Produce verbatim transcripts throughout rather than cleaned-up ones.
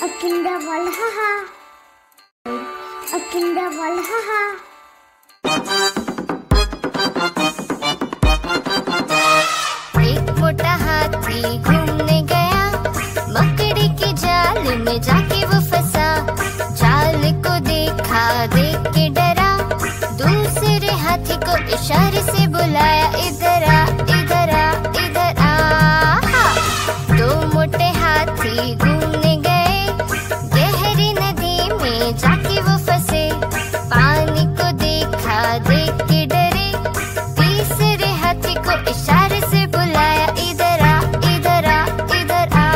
Akinda Valhaha, Akinda Valhaha. एक मोटा हाथी घूमने गया, मकड़ी की जाल में जाके वो फंसा। जाल को देखा, देख के डरा, दूसरे हाथी को इशारे से बुलाया, इधर आ, इधर आ, इधर आ। दो मोटे हाथी घूमने गए, गहरी नदी में जाके वो फंसे। पानी को देखा, देख के डरे, तीसरे हाथी को इशारे से बुलाया, इधर आ, इधर आ, इधर आ।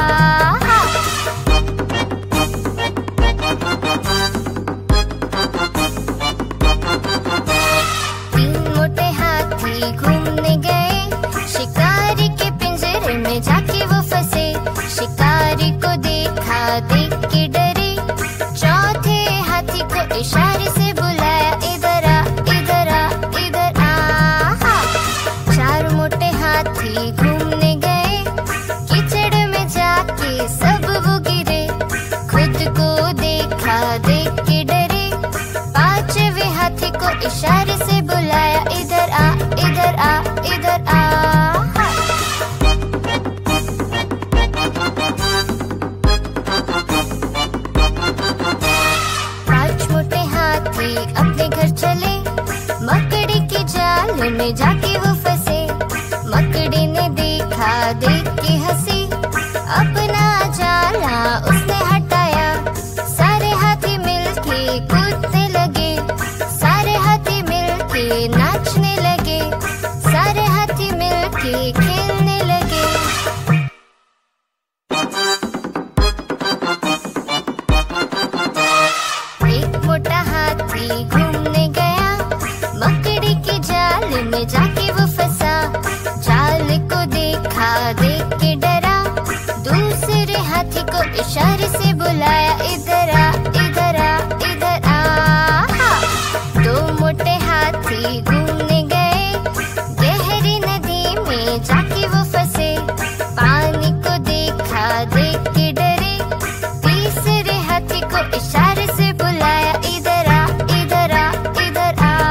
तीन मोटे हाथी घूमने गए, शिकारी के पिंजरे में जाके वो फंसे। शिकारी को देखा, देख के डरे, चौथे हाथी को इशारे से बुलाया, इधर आ, इधर आ, इधर आ। चार मोटे हाथी घूमने गए, कीचड़ में जाके सब वो गिरे। खुद को देखा, देख के डरे, पांचवे हाथी को इशारे से बुलाया, इधर आ, इधर आ, इधर आ। पांच मोटे हाथी अपने घर चले, मकड़ी की जाल में जाके वो फंसे। मकड़ी ने देखा, देख के हंसी, अपना जाला उसने हटाया। सारे हाथी मिलके कूदने लगे, सारे हाथी मिलके नाचने लगे, सारे हाथी मिलके खेलने लगे। एक मोटा हाथी घूमने गया, मकड़ी की जाल में जाके वो फंसा। जाल को देखा, देख के डरा, दूसरे हाथी को इशारे से बुलाया, इधर आ, इधर आ, इधर आ। दो मोटे हाथी घूमने गए, गहरी नदी में जाके वो फंसे। पानी को देखा, देख के डरे, तीसरे हाथी को इशारे से बुलाया, इधर आ, इधर आ, इधर आ।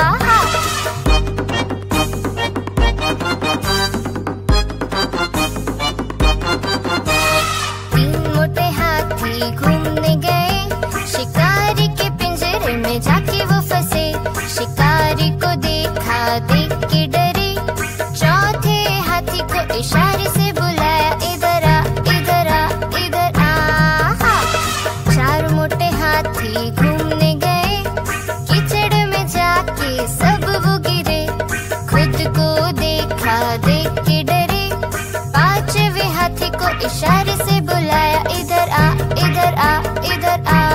तीन मोटे हाथी घूमने गए, शिकारी के पिंजरे में जाके वो फंसे। शिकारी को देखा, देख के डरे, चौथे हाथी को इशारे से बुलाया, इधर आ, इधर आ, इधर आ। चार मोटे हाथी घूमने गए, कीचड़ में जाके सब वो गिरे। खुद को देखा, देख के डरे, पांचवे हाथी को इशारे से बुलाया, इधर आ, इधर आ, इधर आ।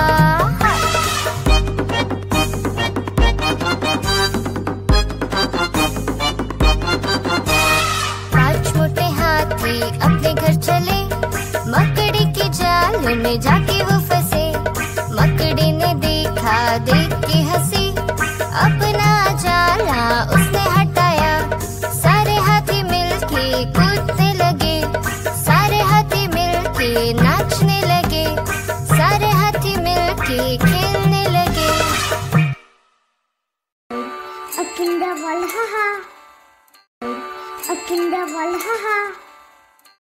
पांच मोटे हाथी अपने घर चले, मकड़ी की जाल में जाके वो फंसे। मकड़ी ने देखा, देख के हंसी, अपना जाला उसने हटाया। सारे हाथी मिलके कूदने लगे, सारे हाथी मिलके नाचने लगे, सारे हाथी मिलके खेलने लगे। Akinda Valhaha, Akinda Valhaha.